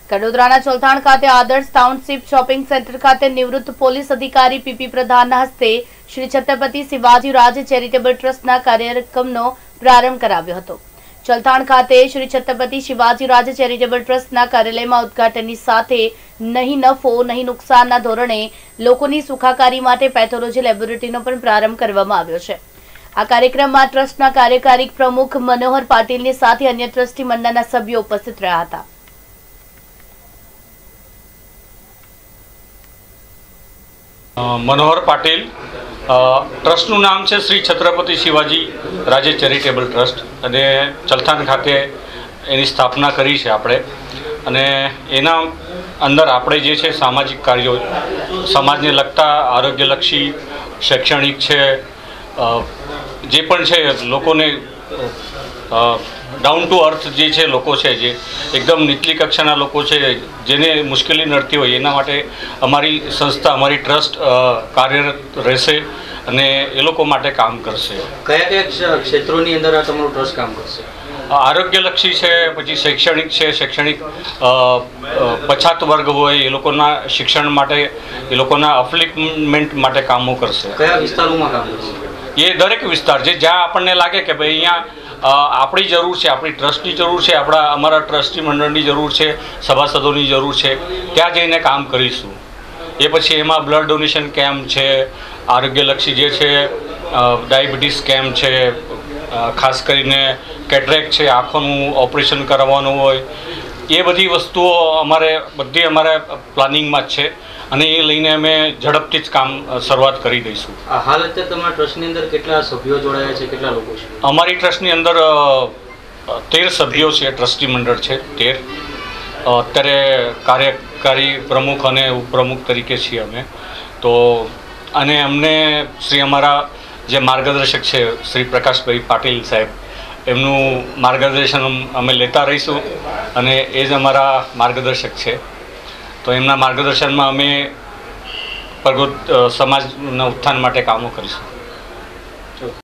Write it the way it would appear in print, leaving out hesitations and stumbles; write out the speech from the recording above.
કડોદરાના ચોલથાણ ખાતે આદર્શ township shopping centre ખાતે નિવૃત્ત પોલીસ અધિકારી પીપી પ્રધાનના હસ્તે શ્રી છત્રપતિ શિવાજી રાજ ચેરિટેબલ ટ્રસ્ટના કાર્યક્રમનો પ્રારંભ કરાવ્યો હતો। ચોલથાણ ખાતે શ્રી છત્રપતિ શિવાજી રાજ ચેરિટેબલ ટ્રસ્ટના કાર્યાલયમાં ઉદ્ઘાટનની સાથે નહીં નફો નહીં નુકસાનના ધોરણે લોકોની સુખાકારી માટે પેથોલોજી લેબોરેટરીનો પણ પ્રારંભ કરવામાં આવ્યો છે। આ કાર્યક્રમમાં ટ્રસ્ટના કાર્યકારી પ્રમુખ મનોહર પાટીલની સાથે અન્ય ટ્રસ્ટી મંડળના સભ્યો ઉપસ્થિત રહ્યા હતા। मनोहर पाटिल ट्रस्टનું નામ છે શ્રી છત્રપતિ શિવાજી રાજે ચેરિટેબલ ટ્રસ્ટ અને ચલથાણ ખાતે એની સ્થાપના કરી છે આપણે અને એના અંદર આપણે જે છે સામાજિક કાર્યો સમાજને લગતા આરોગ્યલક્ષી શૈક્ષણિક છે જે પણ છે લોકોને डाउन टू अर्थ जे छे लोको छे जे एकदम नीचली कक्षाना लोको छे जेने मुश्केली नड़ती होय एना माटे अमारी संस्था अमारी ट्रस्ट कार्यरत रहेशे अने ए लोको माटे काम करशे। कया क्षेत्रोनी अंदर आ तमारुं ट्रस्ट काम करशे? आरोग्यलक्षी है, पछी शैक्षणिक है, शैक्षणिक पछात वर्ग होय ए लोकोना शिक्षण माटे ए लोकोना अपलिफ्टमेंट माटे कामो करशे। कया विस्तारोमां काम करशे? ये दरेक विस्तार जे ज्यां आपणने लागे के भाई अहींया આપણી જરૂર છે, આપણી ટ્રસ્ટની જરૂર છે, અમારા ટ્રસ્ટી મંડળની જરૂર છે, સભાસદોની જરૂર છે, ત્યાં જઈને કામ કરીશું। એ પછી એમાં બ્લડ ડોનેશન કેમ્પ છે, આરોગ્યલક્ષી જે છે ડાયાબિટીસ કેમ્પ છે, ખાસ કરીને કેટરેક્ટ છે, આંખોનું ઓપરેશન કરવાનું હોય એ બધી વસ્તુઓ બધી અમારે પ્લાનિંગમાં જ છે અને એ લઈને અમે ઝડપથી જ કામ શરૂઆત કરી દઈશું। હાલ અત્યારે તમારા ટ્રસ્ટની અંદર કેટલા સભ્યો જોડાયા છે, કેટલા લોકો છે? અમારી ટ્રસ્ટની અંદર 13 સભ્યો છે, ટ્રસ્ટી મંડળ છે 13। અત્યારે કાર્યકારી પ્રમુખ અને ઉપપ્રમુખ તરીકે છીએ અમે તો અને અમને શ્રી અમારા જે માર્ગદર્શક છે શ્રી પ્રકાશભાઈ પાટીલ સાહેબ એમનું માર્ગદર્શન અમે લેતા રહીશું અને એ જ અમારા માર્ગદર્શક છે। તો એમના માર્ગદર્શનમાં અમે સમાજના ઉત્થાન માટે કામો કરીશું।